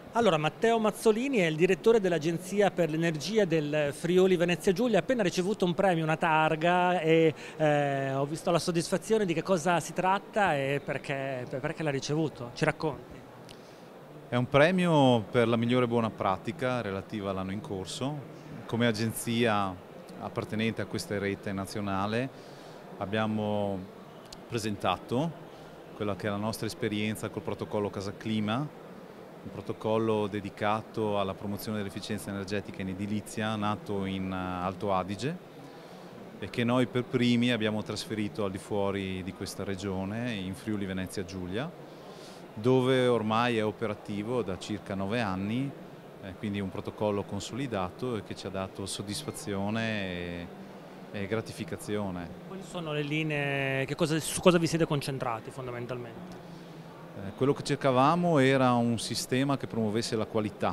Allora, Matteo Mazzolini è il direttore dell'Agenzia per l'Energia del Friuli Venezia Giulia, ha appena ricevuto un premio, una targa e ho visto la soddisfazione di che cosa si tratta e perché l'ha ricevuto. Ci racconti? È un premio per la migliore buona pratica relativa all'anno in corso. Come agenzia appartenente a questa rete nazionale abbiamo presentato quella che è la nostra esperienza col protocollo Casa Clima, un protocollo dedicato alla promozione dell'efficienza energetica in edilizia, nato in Alto Adige e che noi per primi abbiamo trasferito al di fuori di questa regione, in Friuli Venezia Giulia, dove ormai è operativo da circa 9 anni, quindi un protocollo consolidato e che ci ha dato soddisfazione e gratificazione. Quali sono le linee, su cosa vi siete concentrati fondamentalmente? Quello che cercavamo era un sistema che promuovesse la qualità,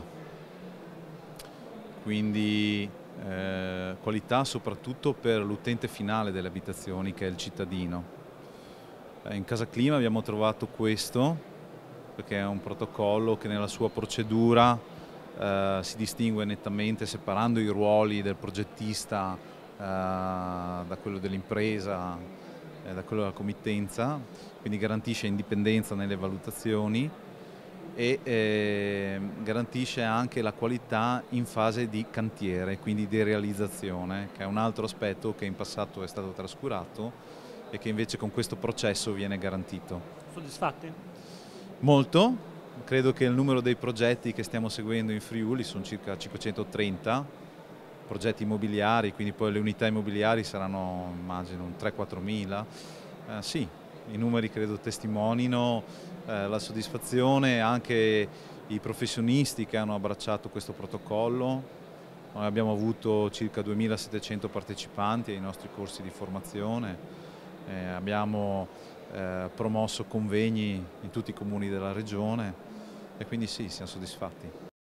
quindi qualità soprattutto per l'utente finale delle abitazioni, che è il cittadino. In Casa Clima abbiamo trovato questo, perché è un protocollo che nella sua procedura si distingue nettamente separando i ruoli del progettista da quello dell'impresa, da quello della committenza, quindi garantisce indipendenza nelle valutazioni e garantisce anche la qualità in fase di cantiere, quindi di realizzazione, che è un altro aspetto che in passato è stato trascurato e che invece con questo processo viene garantito. Soddisfatti? Molto, credo che il numero dei progetti che stiamo seguendo in Friuli sono circa 530 progetti immobiliari, quindi poi le unità immobiliari saranno immagino un 3-4 mila. Sì, i numeri credo testimonino la soddisfazione, anche i professionisti che hanno abbracciato questo protocollo. Noi abbiamo avuto circa 2700 partecipanti ai nostri corsi di formazione, abbiamo promosso convegni in tutti i comuni della regione e quindi sì, siamo soddisfatti.